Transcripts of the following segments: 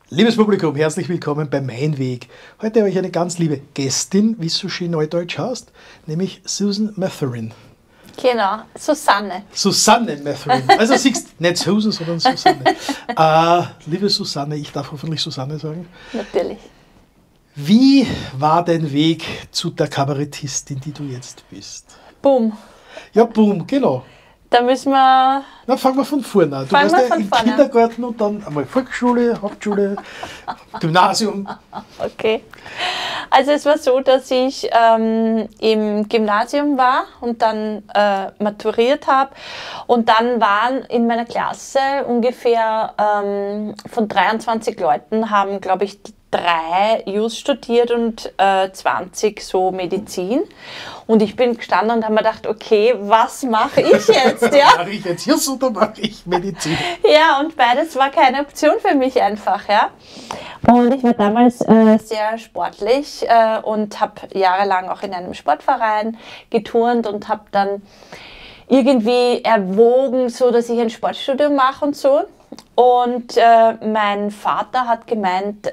Liebes Publikum, herzlich willkommen bei Mein Weg. Heute habe ich eine ganz liebe Gästin, wie es so schön neudeutsch heißt, nämlich Susan Mathurin. Genau, Susanne. Susanne Mathurin. Also siehst nicht Susan, sondern Susanne. Liebe Susanne, ich darf hoffentlich Susanne sagen. Natürlich. Wie war dein Weg zu der Kabarettistin, die du jetzt bist? Boom. Ja, boom, genau. Da müssen wir... Na, fangen wir von vorne an. Du warst ja im Kindergarten und dann einmal Volksschule, Hauptschule, Gymnasium. Okay. Also es war so, dass ich im Gymnasium war und dann maturiert habe. Und dann waren in meiner Klasse ungefähr von 23 Leuten haben, glaube ich, 3 Jus studiert und 20 so Medizin. Und ich bin gestanden und habe mir gedacht, okay, was mache ich jetzt? Ja? Mache ich jetzt Jus oder mache ich Medizin? Ja, und beides war keine Option für mich einfach. Ja? Und ich war damals sehr sportlich und habe jahrelang auch in einem Sportverein geturnt und habe dann irgendwie erwogen, so, dass ich ein Sportstudium mache und so. Und mein Vater hat gemeint,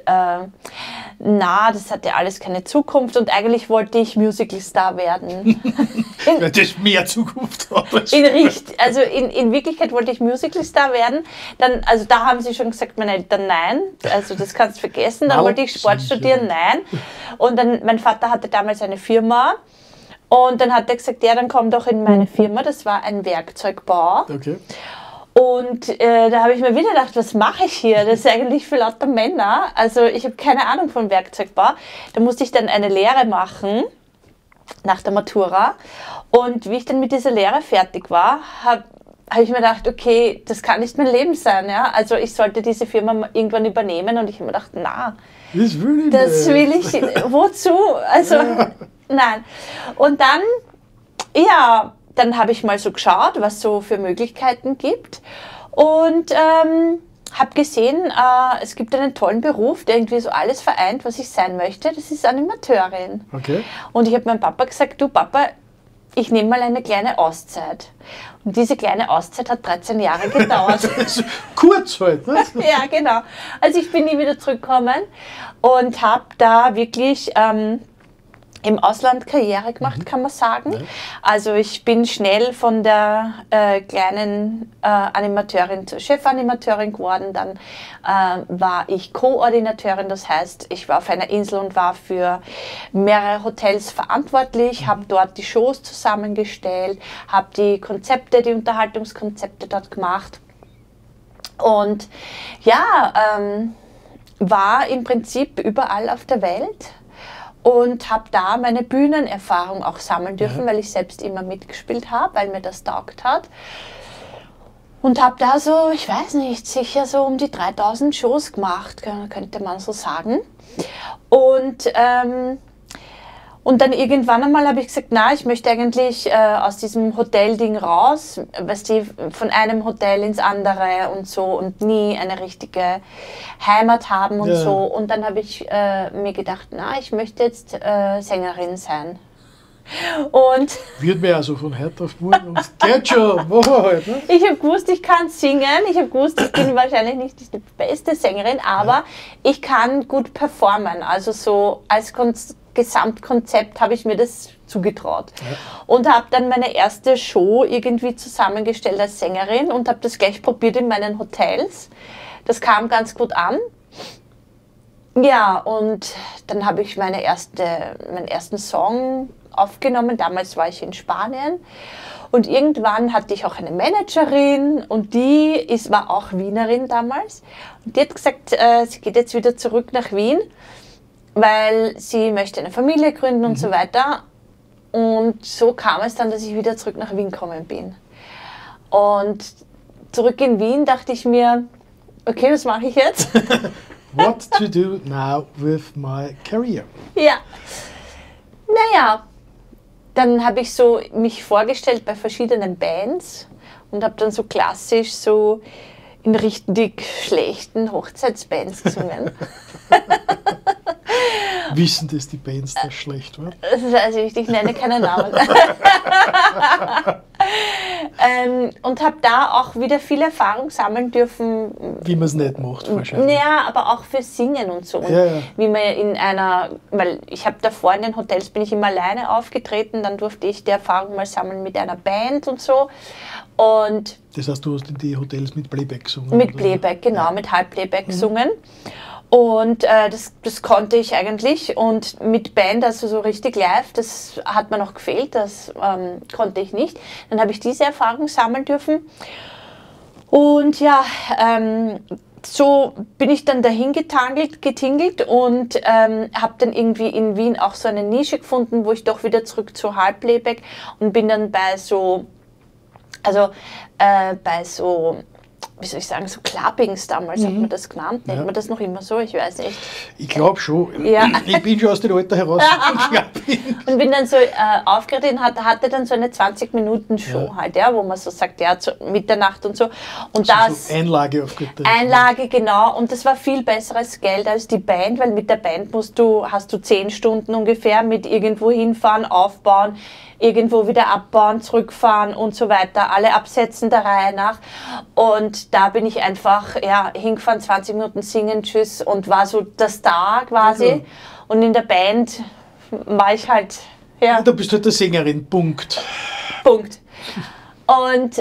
na, das hat ja alles keine Zukunft und eigentlich wollte ich Musicalstar werden. Das ist mehr Zukunft. In Wirklichkeit wollte ich Musicalstar werden. Dann, also da haben sie schon gesagt, meine Eltern, nein, also das kannst du vergessen. Dann wollte ich Sport studieren, nein. Und dann, mein Vater hatte damals eine Firma. Und dann hat er gesagt, ja, dann komm doch in meine Firma. Das war ein Werkzeugbau. Okay. Und da habe ich mir wieder gedacht, was mache ich hier? Das ist eigentlich für lauter Männer. Also ich habe keine Ahnung von Werkzeugbau. Da musste ich dann eine Lehre machen nach der Matura. Und wie ich dann mit dieser Lehre fertig war, habe ich mir gedacht, okay, das kann nicht mein Leben sein. Ja? Also ich sollte diese Firma irgendwann übernehmen. Und ich habe mir gedacht, na, das will ich, wozu? Also nein. Und dann, ja... Dann habe ich mal so geschaut, was es so für Möglichkeiten gibt und habe gesehen, es gibt einen tollen Beruf, der irgendwie so alles vereint, was ich sein möchte. Das ist Animateurin. Okay. Und ich habe meinem Papa gesagt, du Papa, ich nehme mal eine kleine Auszeit. Und diese kleine Auszeit hat 13 Jahre gedauert. Kurz halt, ne? Ja, genau. Also ich bin nie wieder zurückgekommen und habe da wirklich... im Ausland Karriere gemacht, kann man sagen. Ja. Also ich bin schnell von der kleinen Animateurin zur Chefanimateurin geworden. Dann war ich Koordinateurin, das heißt, ich war auf einer Insel und war für mehrere Hotels verantwortlich, habe dort die Shows zusammengestellt, habe die Konzepte, die Unterhaltungskonzepte dort gemacht. Und ja, war im Prinzip überall auf der Welt. Und habe da meine Bühnenerfahrung auch sammeln dürfen, weil ich selbst immer mitgespielt habe, weil mir das taugt hat. Und habe da so, ich weiß nicht, sicher so um die 3000 Shows gemacht, könnte man so sagen. Und dann irgendwann einmal habe ich gesagt, na, ich möchte eigentlich aus diesem Hotelding raus, weißt du, von einem Hotel ins andere und so und nie eine richtige Heimat haben und so. Und dann habe ich mir gedacht, na, ich möchte jetzt Sängerin sein. Und wird mir also von heute auf morgen und geht schon, halt, ne? Ich habe gewusst, ich kann singen, ich habe gewusst, ich bin wahrscheinlich nicht die beste Sängerin, aber ich kann gut performen, also so als Gesamtkonzept habe ich mir das zugetraut. Ja. Und habe dann meine erste Show irgendwie zusammengestellt als Sängerin und habe das gleich probiert in meinen Hotels. Das kam ganz gut an. Ja, und dann habe ich meinen ersten Song aufgenommen. Damals war ich in Spanien. Und irgendwann hatte ich auch eine Managerin und die war auch Wienerin damals. Und die hat gesagt, sie geht jetzt wieder zurück nach Wien, weil sie möchte eine Familie gründen und so weiter. Und so kam es dann, dass ich wieder zurück nach Wien gekommen bin. Und zurück in Wien dachte ich mir, okay, was mache ich jetzt? What to do now with my career? Ja, naja, dann habe ich so mich vorgestellt bei verschiedenen Bands und habe dann so klassisch so in richtig schlechten Hochzeitsbands gesungen. Wissen das die Bands, dass schlecht war? Also ich nenne keine Namen. Und habe da auch wieder viel Erfahrung sammeln dürfen. Wie man es nicht macht, wahrscheinlich. Ja, aber auch für Singen und so. Und wie man in einer, weil ich habe davor in den Hotels bin ich immer alleine aufgetreten, dann durfte ich die Erfahrung mal sammeln mit einer Band und so. Und das heißt, du hast in die Hotels mit Playback gesungen? Mit Playback, genau, mit Halbplayback gesungen. Und das konnte ich eigentlich. Und mit Band, also so richtig live, das hat mir noch gefehlt, das konnte ich nicht. Dann habe ich diese Erfahrung sammeln dürfen. Und ja, so bin ich dann dahin getingelt und habe dann irgendwie in Wien auch so eine Nische gefunden, wo ich doch wieder zurück zu Halbplayback und bin dann bei so, wie soll ich sagen, so Clubbings damals hat man das genannt. Nennt man das noch immer so? Ich weiß nicht. Ich glaube schon. Ja. Ich bin schon aus dem Alter heraus. Und bin dann so aufgeregt und hatte dann so eine 20-Minuten-Show halt, ja, wo man so sagt, ja, zu Mitternacht und so. Und das so Einlage aufgetreten. Einlage, genau. Und das war viel besseres Geld als die Band, weil mit der Band hast du 10 Stunden ungefähr mit irgendwo hinfahren, aufbauen, irgendwo wieder abbauen, zurückfahren und so weiter, alle absetzen der Reihe nach. Und da bin ich einfach hingefahren, 20 Minuten singen, tschüss, und war so der Star quasi. Ja. Und in der Band war ich halt, ja. Da bist du halt der Sängerin, Punkt. Punkt. Und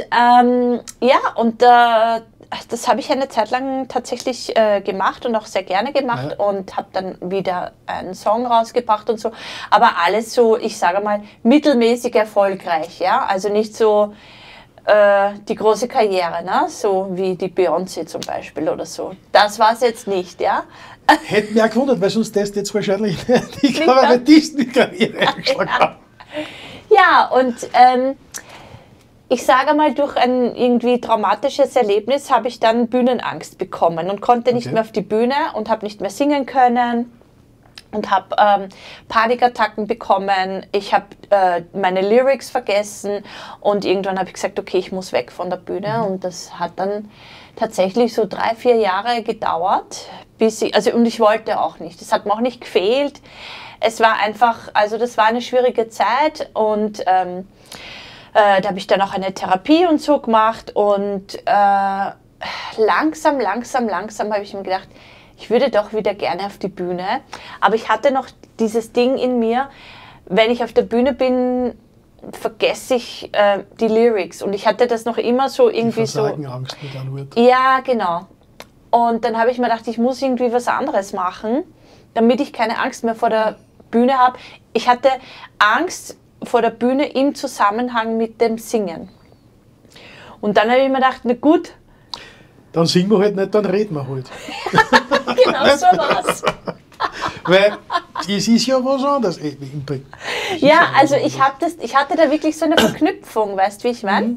das habe ich eine Zeit lang tatsächlich gemacht und auch sehr gerne gemacht und habe dann wieder einen Song rausgebracht und so. Aber alles so, ich sage mal, mittelmäßig erfolgreich, ja. Also nicht so die große Karriere, ne? So wie die Beyoncé zum Beispiel oder so. Das war es jetzt nicht, ja. Hätte mich auch gewundert, weil sonst das jetzt wahrscheinlich die Kabarettisten-Karriere eingeschlagen haben. Ja, und ich sage mal, durch ein irgendwie traumatisches Erlebnis habe ich dann Bühnenangst bekommen und konnte nicht mehr auf die Bühne und habe nicht mehr singen können und habe Panikattacken bekommen. Ich habe meine Lyrics vergessen und irgendwann habe ich gesagt, okay, ich muss weg von der Bühne. Und das hat dann tatsächlich so 3-4 Jahre gedauert, und ich wollte auch nicht. Das hat mir auch nicht gefehlt. Es war einfach, also das war eine schwierige Zeit und da habe ich dann auch eine Therapie und so gemacht und langsam habe ich mir gedacht, ich würde doch wieder gerne auf die Bühne. Aber ich hatte noch dieses Ding in mir, wenn ich auf der Bühne bin, vergesse ich die Lyrics. Und ich hatte das noch immer so irgendwie so. Angst mit einem Wort. Ja, genau. Und dann habe ich mir gedacht, ich muss irgendwie was anderes machen, damit ich keine Angst mehr vor der Bühne habe. Ich hatte Angst vor der Bühne im Zusammenhang mit dem Singen. Und dann habe ich mir gedacht, na gut. Dann singen wir halt nicht, dann reden wir halt. Genau so war's. Weil es ist ja was anderes. Ja, also ich hatte da wirklich so eine Verknüpfung, weißt du, wie ich meine?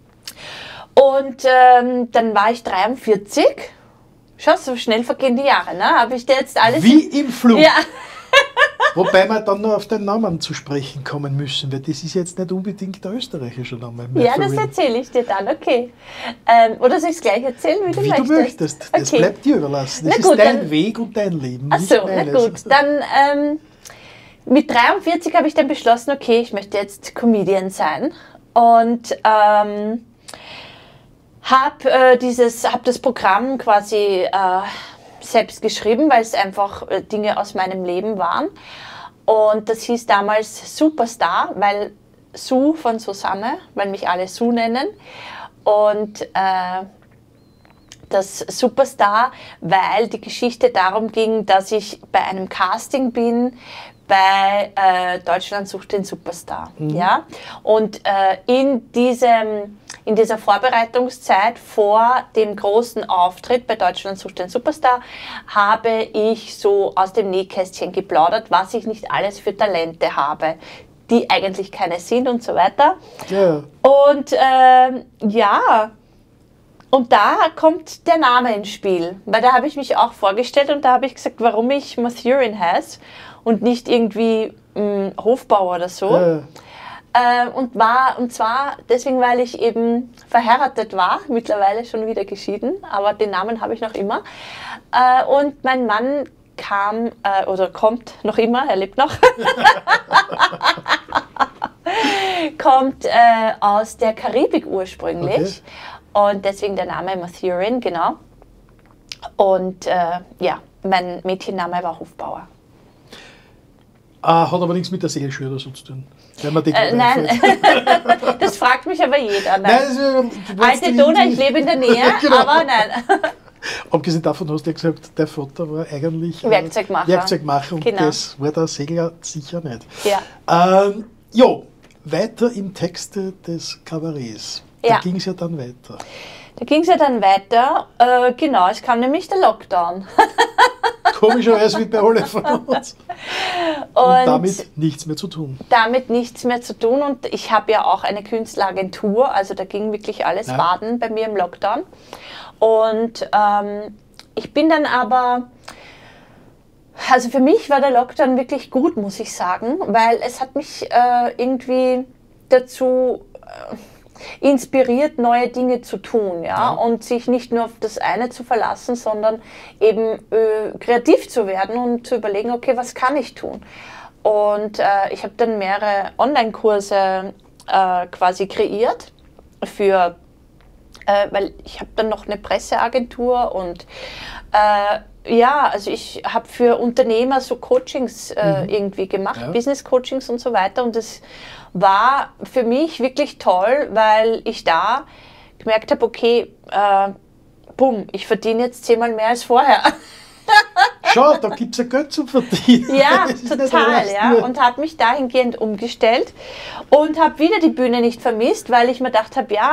Und dann war ich 43. Schau, so schnell vergehen die Jahre, ne? Habe ich dir jetzt alles... Wie im Flug. Ja. Wobei wir dann noch auf den Namen zu sprechen kommen müssen, weil das ist jetzt nicht unbedingt der österreichische Name. Ja, das erzähle ich dir dann, okay. Oder soll ich es gleich erzählen, wie du möchtest? Wie du möchtest. Das bleibt dir überlassen. Das ist dein Weg und dein Leben. Ach so, na gut. Dann mit 43 habe ich dann beschlossen, okay, ich möchte jetzt Comedian sein. Und habe das Programm quasi selbst geschrieben, weil es einfach Dinge aus meinem Leben waren. Und das hieß damals Superstar, weil Sue von Susanne, weil mich alle Sue nennen. Und das Superstar, weil die Geschichte darum ging, dass ich bei einem Casting bin, bei Deutschland sucht den Superstar. Ja? Und in dieser Vorbereitungszeit vor dem großen Auftritt bei Deutschland sucht den Superstar habe ich so aus dem Nähkästchen geplaudert, was ich nicht alles für Talente habe, die eigentlich keine sind und so weiter. Ja. Und und da kommt der Name ins Spiel, weil da habe ich mich auch vorgestellt und da habe ich gesagt, warum ich Mathurin heiße und nicht irgendwie Hofbauer oder so. Ja. Und zwar deswegen, weil ich eben verheiratet war, mittlerweile schon wieder geschieden, aber den Namen habe ich noch immer. Und mein Mann kommt noch immer, er lebt noch. kommt aus der Karibik ursprünglich. Okay. Und deswegen der Name Mathurin, genau. Und ja, mein Mädchenname war Hofbauer. Hat aber nichts mit der Seelschule oder so zu tun. Wenn man nein, das fragt mich aber jeder. Nein. Alte Donau, ich lebe in der Nähe, genau. Aber nein. Abgesehen davon hast du ja gesagt, der Vater war eigentlich Werkzeugmacher und genau. Das war der Segler sicher nicht. Ja. Jo, weiter im Texte des Kabarets. Da ging es ja dann weiter. Genau, es kam nämlich der Lockdown. Komischerweise wie bei alle von uns. Und damit nichts mehr zu tun. Und ich habe ja auch eine Künstleragentur, also da ging wirklich alles baden bei mir im Lockdown. Und ich bin dann aber, also für mich war der Lockdown wirklich gut, muss ich sagen, weil es hat mich irgendwie dazu inspiriert, neue Dinge zu tun, und sich nicht nur auf das eine zu verlassen, sondern eben kreativ zu werden und zu überlegen, okay, was kann ich tun? Und ich habe dann mehrere Online-Kurse quasi kreiert für, weil ich habe dann noch eine Presseagentur und also ich habe für Unternehmer so Coachings irgendwie gemacht, Business-Coachings und so weiter, und das war für mich wirklich toll, weil ich da gemerkt habe, okay, ich verdiene jetzt 10-mal mehr als vorher. Schau, da gibt es ja Geld zu verdienen. Ja, total, und habe mich dahingehend umgestellt und habe wieder die Bühne nicht vermisst, weil ich mir gedacht habe,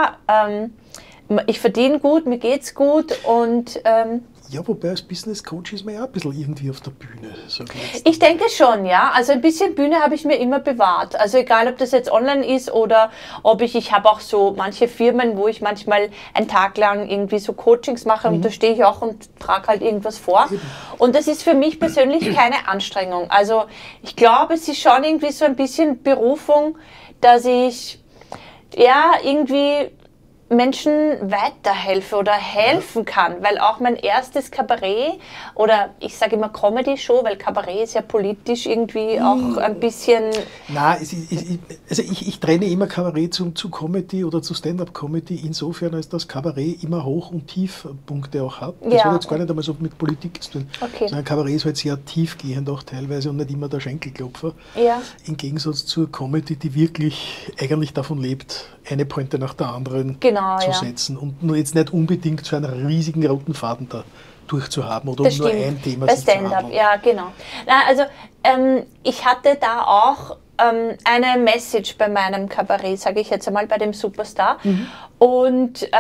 ich verdiene gut, mir geht's gut und ja, wobei als Business Coach ist man ja ein bisschen irgendwie auf der Bühne. Ich denke schon, ja. Also ein bisschen Bühne habe ich mir immer bewahrt. Also egal, ob das jetzt online ist oder ob ich habe auch so manche Firmen, wo ich manchmal einen Tag lang irgendwie so Coachings mache und da stehe ich auch und trage halt irgendwas vor. Eben. Und das ist für mich persönlich keine Anstrengung. Also ich glaube, es ist schon irgendwie so ein bisschen Berufung, dass ich irgendwie Menschen weiterhelfe oder helfen kann, weil auch mein erstes Kabarett oder ich sage immer Comedy-Show, weil Kabarett ist ja politisch irgendwie auch ein bisschen... Nein, ich trenne immer Kabarett zu Comedy oder zu Stand-up-Comedy insofern, als das Kabarett immer Hoch- und Tiefpunkte auch hat. Das hat jetzt gar nicht einmal so mit Politik zu tun, sondern Kabarett ist halt sehr tiefgehend auch teilweise und nicht immer der Schenkelklopfer. Ja. Im Gegensatz zur Comedy, die wirklich eigentlich davon lebt, eine Pointe nach der anderen zu setzen und nur jetzt nicht unbedingt so einen riesigen roten Faden da durchzuhaben oder nur ein Thema bei Stand-up, ja, genau. Na, also ich hatte da auch eine Message bei meinem Kabarett, sage ich jetzt einmal, bei dem Superstar. Und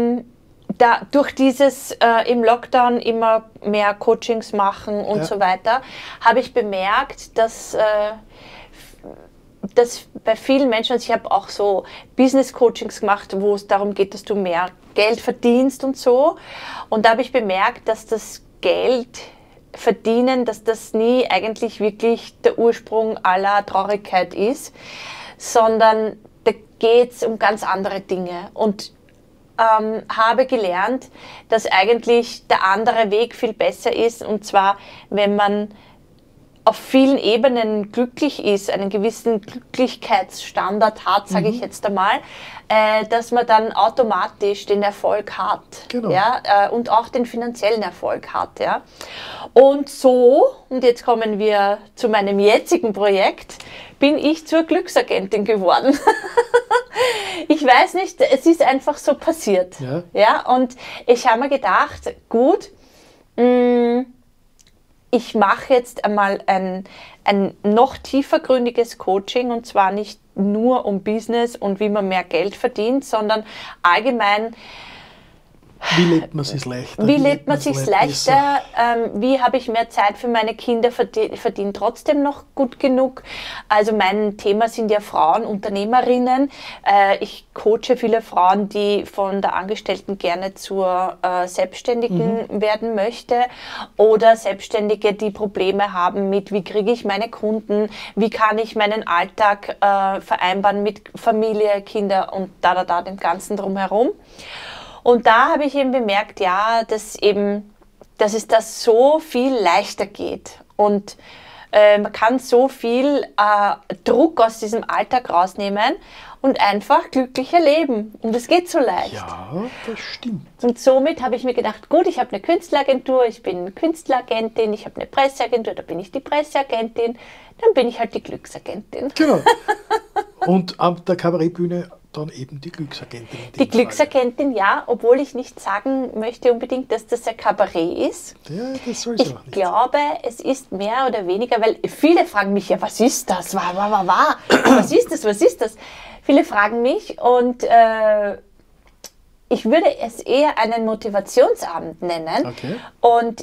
durch dieses im Lockdown immer mehr Coachings machen und so weiter, habe ich bemerkt, dass bei vielen Menschen, also ich habe auch so Business-Coachings gemacht, wo es darum geht, dass du mehr Geld verdienst und so. Und da habe ich bemerkt, dass das Geld verdienen, dass das nie eigentlich wirklich der Ursprung aller Traurigkeit ist, sondern da geht es um ganz andere Dinge. Und habe gelernt, dass eigentlich der andere Weg viel besser ist, und zwar, wenn man auf vielen Ebenen glücklich ist, einen gewissen Glücklichkeitsstandard hat, sage ich jetzt einmal, dass man dann automatisch den Erfolg hat, und auch den finanziellen Erfolg hat. Ja. Und so, und jetzt kommen wir zu meinem jetzigen Projekt, bin ich zur Glücksagentin geworden. Ich weiß nicht, es ist einfach so passiert. Ja, und ich habe mir gedacht, gut, ich mache jetzt einmal ein noch tiefergründiges Coaching, und zwar nicht nur um Business und wie man mehr Geld verdient, sondern allgemein, wie lebt man sich leichter? Wie habe ich mehr Zeit für meine Kinder, verdiene trotzdem noch gut genug? Also mein Thema sind ja Frauen, Unternehmerinnen. Ich coache viele Frauen, die von der Angestellten gerne zur Selbstständigen werden möchte, oder Selbstständige, die Probleme haben mit, wie kriege ich meine Kunden, wie kann ich meinen Alltag vereinbaren mit Familie, Kinder und dem Ganzen drumherum. Und da habe ich eben bemerkt, dass es das so viel leichter geht. Und Man kann so viel Druck aus diesem Alltag rausnehmen und einfach glücklicher leben. Und das geht so leicht. Ja, das stimmt. Und somit habe ich mir gedacht, gut, ich habe eine Künstleragentur, ich bin Künstleragentin, ich habe eine Presseagentur, da bin ich die Presseagentin, dann bin ich halt die Glücksagentin. Genau. Und an der Kabarettbühne dann eben die Glücksagentin. Die Glücksagentin, ja, obwohl ich nicht sagen möchte unbedingt, dass das ein Kabarett ist. Ja, das soll es auch nicht. Ich glaube, es ist mehr oder weniger, weil viele fragen mich ja, was ist das? Was ist das? Was ist das? Viele fragen mich und ich würde es eher einen Motivationsabend nennen. Okay. Und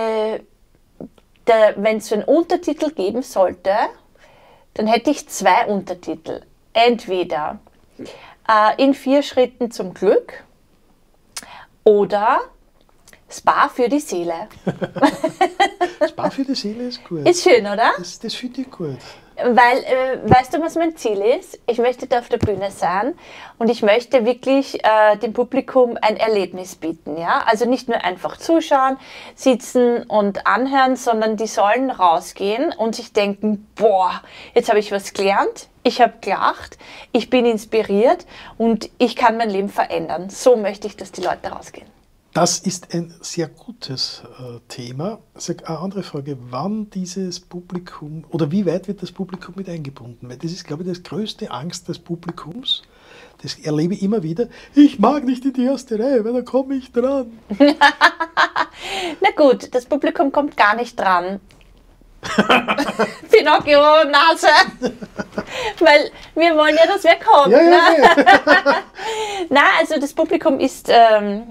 wenn es so einen Untertitel geben sollte, dann hätte ich 2 Untertitel. Entweder in 4 Schritten zum Glück oder Spa für die Seele. Spa für die Seele ist gut. Ist schön, oder? Das finde ich gut. Weil, weißt du, was mein Ziel ist? Ich möchte da auf der Bühne sein und ich möchte wirklich dem Publikum ein Erlebnis bieten. Ja? Also nicht nur einfach zuschauen, sitzen und anhören, sondern die sollen rausgehen und sich denken, boah, jetzt habe ich was gelernt, ich habe gelacht, ich bin inspiriert und ich kann mein Leben verändern. So möchte ich, dass die Leute rausgehen. Das ist ein sehr gutes Thema. Eine andere Frage, wann dieses Publikum oder wie weit wird das Publikum mit eingebunden? Weil das ist, glaube ich, das größte Angst des Publikums. Das erlebe ich immer wieder. Ich mag nicht in die erste Reihe, weil da komme ich dran. Na gut, das Publikum kommt gar nicht dran. Pinocchio, Nase. Weil wir wollen ja, dass wer kommt. Ja, ne? ja. Na, also das Publikum ist ein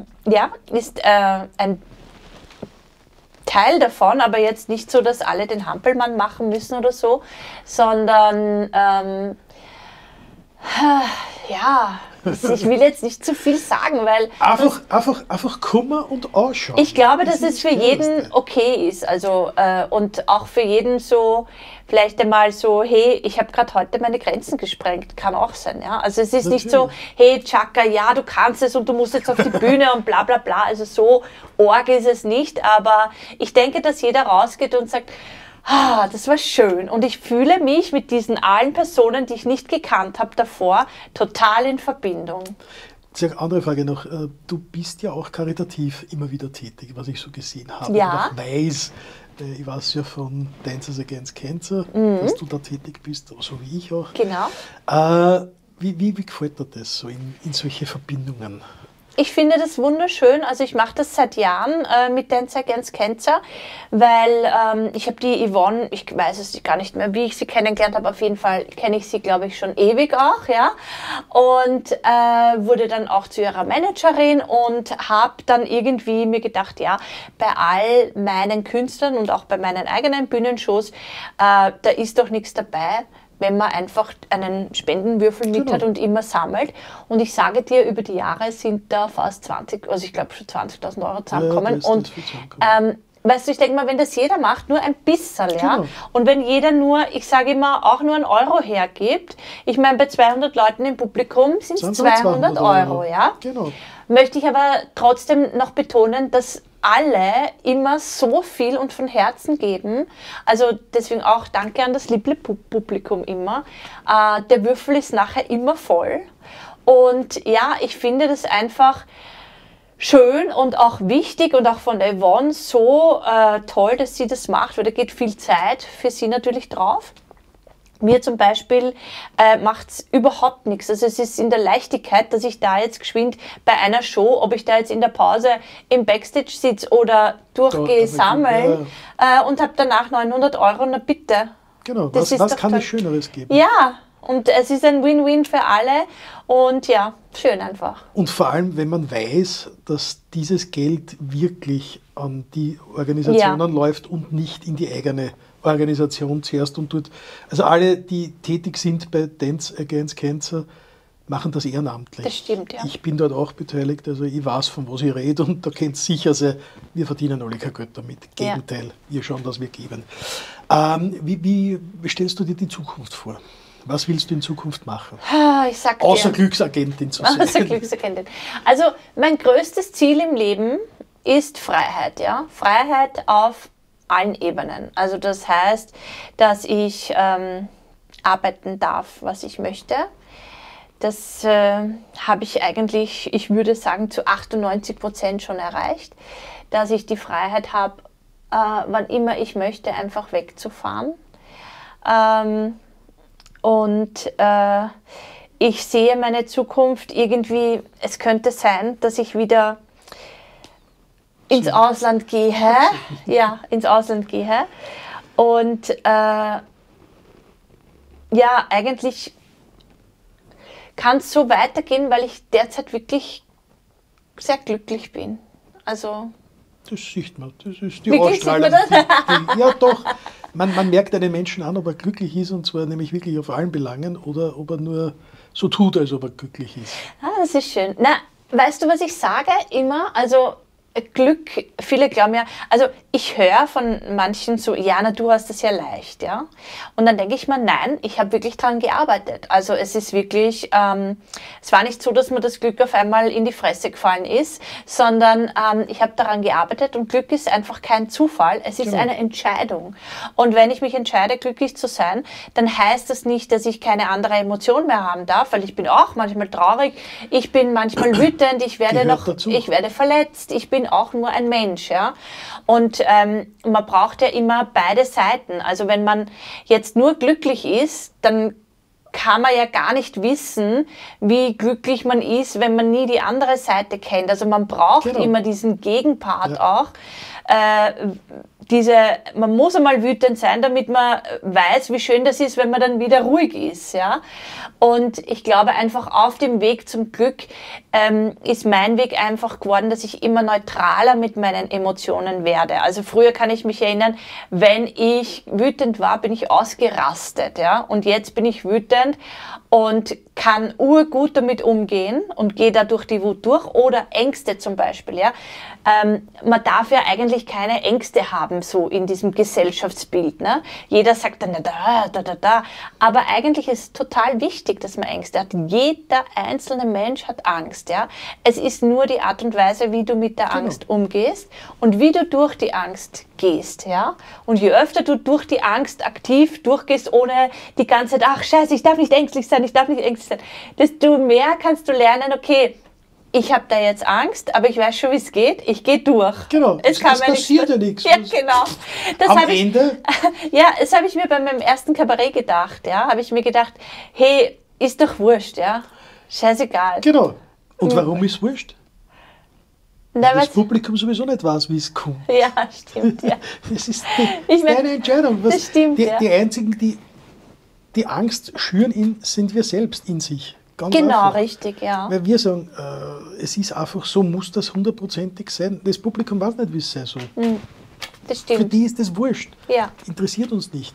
Teil davon, aber jetzt nicht so, dass alle den Hampelmann machen müssen oder so, sondern ja, ich will jetzt nicht zu viel sagen, weil Einfach kommen und anschauen. ich glaube, dass es für jeden okay ist. Also und auch für jeden so, vielleicht einmal so, hey, ich habe gerade heute meine Grenzen gesprengt. Kann auch sein, ja. Also es ist nicht so, hey, Chaka, ja, du kannst es und du musst jetzt auf die Bühne und bla bla bla. Also so arg ist es nicht. Aber ich denke, dass jeder rausgeht und sagt, ah, das war schön. Und ich fühle mich mit diesen allen Personen, die ich nicht gekannt habe davor, total in Verbindung. Eine andere Frage noch. Du bist ja auch karitativ immer wieder tätig, was ich so gesehen habe. Ja. Und auch weiß, ich weiß ja von Dancers Against Cancer, dass du da tätig bist, so wie ich auch. Genau. Wie gefällt dir das, so in solche Verbindungen? Ich finde das wunderschön. Also ich mache das seit Jahren mit Dancers Against Cancer, weil ich habe die Yvonne, ich weiß es gar nicht mehr, wie ich sie kennengelernt habe, auf jeden Fall kenne ich sie, glaube ich, schon ewig auch, ja. Und wurde dann auch zu ihrer Managerin und habe dann irgendwie mir gedacht, ja, bei all meinen Künstlern und auch bei meinen eigenen Bühnenshows, da ist doch nichts dabei, wenn man einfach einen Spendenwürfel mit hat und immer sammelt. Und ich sage dir, über die Jahre sind da fast 20, also ich glaube schon 20.000 Euro zusammengekommen. Ja, und weißt du, ich denke mal, wenn das jeder macht, nur ein bisschen, ja. Und wenn jeder nur, ich sage immer, auch nur einen Euro hergibt, ich meine, bei 200 Leuten im Publikum sind es 200 Euro, ja. Genau. Möchte ich aber trotzdem noch betonen, dass alle immer so viel und von Herzen geben. Also deswegen auch danke an das liebe Publikum immer. Der Würfel ist nachher immer voll. Und ja, ich finde das einfach schön und auch wichtig und auch von der Yvonne so toll, dass sie das macht, weil da geht viel Zeit für sie natürlich drauf. Mir zum Beispiel macht es überhaupt nichts. Also es ist in der Leichtigkeit, dass ich da jetzt geschwind bei einer Show, ob ich da jetzt in der Pause im Backstage sitze oder durchgehe sammeln und habe danach 900 Euro, na bitte. Genau, was kann es Schöneres geben? Ja, und es ist ein Win-Win für alle und ja, schön einfach. Und vor allem, wenn man weiß, dass dieses Geld wirklich an die Organisationen läuft und nicht in die eigene Organisation zuerst und dort. Also alle, die tätig sind bei Dance Against Cancer, machen das ehrenamtlich. Das stimmt, ja. Ich bin dort auch beteiligt, also ich weiß, von was ich rede und da kennt sicher sehr, wir verdienen alle kein Geld damit. Gegenteil, wir schauen, dass wir geben. Wie stellst du dir die Zukunft vor? Was willst du in Zukunft machen? Ich sag dir, außer Glücksagentin zu sein. Außer Glücksagentin. Also mein größtes Ziel im Leben ist Freiheit, ja. Freiheit auf allen Ebenen. Also das heißt, dass ich arbeiten darf, was ich möchte. Das habe ich eigentlich, ich würde sagen, zu 98% schon erreicht, dass ich die Freiheit habe, wann immer ich möchte, einfach wegzufahren. Und ich sehe meine Zukunft irgendwie, es könnte sein, dass ich wieder ins Ausland gehe. Ja, ins Ausland gehe. Und ja, eigentlich kann es so weitergehen, weil ich derzeit wirklich sehr glücklich bin. Also das sieht man, das ist die Ausstrahlung. Ja doch, man merkt einen Menschen an, ob er glücklich ist, und zwar nämlich wirklich auf allen Belangen, oder ob er nur so tut, als ob er glücklich ist. Ah, das ist schön. Na, weißt du, was ich sage immer? Also Glück, viele glauben ja, also ich höre von manchen so, ja, na, du hast es ja leicht, ja. Und dann denke ich mir, nein, ich habe wirklich daran gearbeitet. Also es ist wirklich, es war nicht so, dass mir das Glück auf einmal in die Fresse gefallen ist, sondern ich habe daran gearbeitet, und Glück ist einfach kein Zufall, es ist eine Entscheidung. Und wenn ich mich entscheide, glücklich zu sein, dann heißt das nicht, dass ich keine andere Emotion mehr haben darf, weil ich bin auch manchmal traurig, ich bin manchmal wütend, ich werde verletzt, ich bin auch nur ein Mensch, ja. Und man braucht ja immer beide Seiten. Also wenn man jetzt nur glücklich ist, dann kann man ja gar nicht wissen, wie glücklich man ist, wenn man nie die andere Seite kennt. Also man braucht immer diesen Gegenpart auch. Man muss einmal wütend sein, damit man weiß, wie schön das ist, wenn man dann wieder ruhig ist. Ja? Und ich glaube einfach, auf dem Weg zum Glück ist mein Weg einfach geworden, dass ich immer neutraler mit meinen Emotionen werde. Also früher kann ich mich erinnern, wenn ich wütend war, bin ich ausgerastet. Ja? Und jetzt bin ich wütend und kann urgut damit umgehen und gehe da durch die Wut durch. Oder Ängste zum Beispiel. Ja? Man darf ja eigentlich keine Ängste haben, so in diesem Gesellschaftsbild. Ne? Jeder sagt dann, da. Aber eigentlich ist es total wichtig, dass man Ängste hat. Jeder einzelne Mensch hat Angst. Ja? Es ist nur die Art und Weise, wie du mit der Angst umgehst und wie du durch die Angst gehst. Ja? Und je öfter du durch die Angst aktiv durchgehst, ohne die ganze Zeit, ach scheiße, ich darf nicht ängstlich sein, desto mehr kannst du lernen, okay, ich habe da jetzt Angst, aber ich weiß schon, wie es geht. Ich gehe durch. Genau, es passiert ja nichts. Ja, genau. Am Ende? Ja, das habe ich mir bei meinem ersten Kabarett gedacht. Ja, habe ich mir gedacht, hey, ist doch wurscht, ja. Scheißegal. Genau. Und warum ist wurscht? Weil das Publikum sowieso nicht weiß, wie es kommt. Ja, stimmt, ja. Das ist deine Entscheidung. Das stimmt, die einzigen, die Angst schüren, sind wir selbst in sich. Ganz genau, einfach. Richtig, ja. Weil wir sagen, es ist einfach so, muss das 100%ig sein. Das Publikum weiß nicht, wie es sein soll. Das stimmt. Für die ist das wurscht. Ja. Interessiert uns nicht.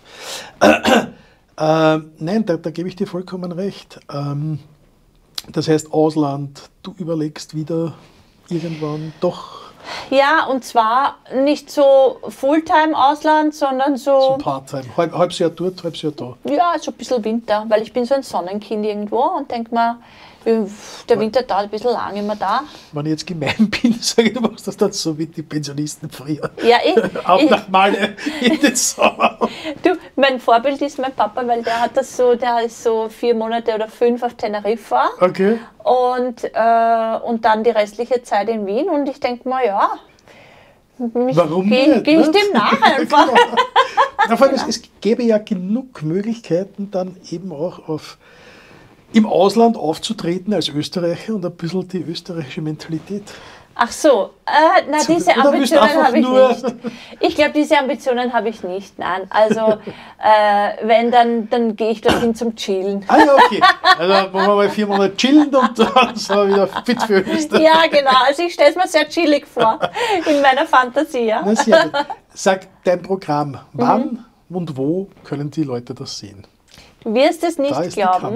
Nein, da gebe ich dir vollkommen recht. Das heißt, Ausland, du überlegst wieder irgendwann doch. Ja, und zwar nicht so Fulltime-Ausland, sondern so Part-Time. Halbes Jahr dort, halbes Jahr da. Ja, so ein bisschen Winter, weil ich bin so ein Sonnenkind irgendwo und denke mir, der Winter dauert ein bisschen lang immer da. Wenn ich jetzt gemein bin, sage ich, du machst das dann so wie die Pensionisten früher. Ja, auch nach Malle in den Sommer. Du, mein Vorbild ist mein Papa, weil der ist so 4 Monate oder 5 auf Teneriffa. Okay. Und dann die restliche Zeit in Wien, und ich denke mal, ja, warum nicht? Gehe ich dem nach einfach. Genau. Vor allem, es gäbe ja genug Möglichkeiten, dann eben auch im Ausland aufzutreten als Österreicher und ein bisschen die österreichische Mentalität. Ach so, diese Ambitionen habe ich nicht. Ich glaube, diese Ambitionen habe ich nicht, nein. Also, wenn, dann gehe ich dorthin zum Chillen. Ah ja, okay. Also machen wir mal 4 Monate chillen und dann sind wir wieder fit für Österreich. Ja, genau. Also ich stelle es mir sehr chillig vor, in meiner Fantasie. Ja. Na, sehr gut. Sag dein Programm. Wann und wo können die Leute das sehen? Du wirst es nicht da ist glauben.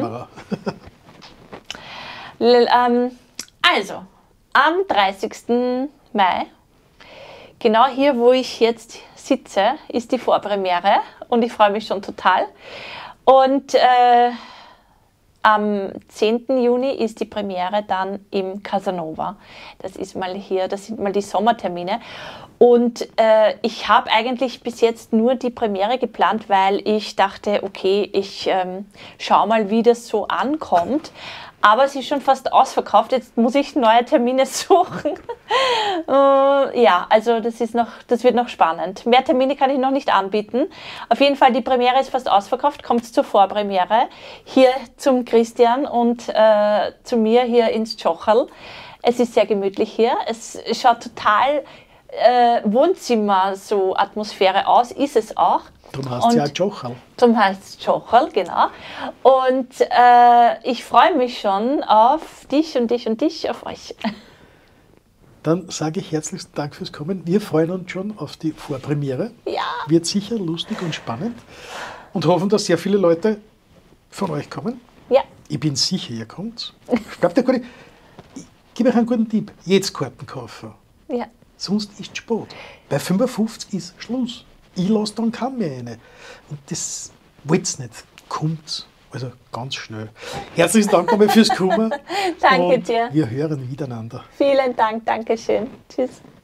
Die Kamera. Also, am 30. Mai, genau hier, wo ich jetzt sitze, ist die Vorpremiere und ich freue mich schon total. Und am 10. Juni ist die Premiere dann im Casanova. Das sind mal die Sommertermine. Und ich habe eigentlich bis jetzt nur die Premiere geplant, weil ich dachte, okay, ich schaue mal, wie das so ankommt. Aber sie ist schon fast ausverkauft, jetzt muss ich neue Termine suchen. Ja, also das wird noch spannend. Mehr Termine kann ich noch nicht anbieten. Auf jeden Fall, die Premiere ist fast ausverkauft, kommt zur Vorpremiere hier zum Christian und zu mir hier ins Tschocherl. Es ist sehr gemütlich hier, es schaut total Wohnzimmer, so Atmosphäre aus, ist es auch. Darum heißt es ja Tschocherl. Darum heißt es Tschocherl, genau. Und ich freue mich schon auf dich und dich und dich, auf euch. Dann sage ich herzlichen Dank fürs Kommen. Wir freuen uns schon auf die Vorpremiere. Ja. Wird sicher lustig und spannend. Und hoffen, dass sehr viele Leute von euch kommen. Ja. Ich bin sicher, ihr kommt. Ich gebe euch einen guten Tipp. Jetzt Karten kaufen. Ja. Sonst ist es spät. Bei 55 ist Schluss. Ich lasse dann keinen mehr rein. Und das wollt ihr nicht. Kommt. Also ganz schnell. Herzlichen Dank nochmal fürs Kommen. Danke dir. Wir hören miteinander. Vielen Dank. Dankeschön. Tschüss.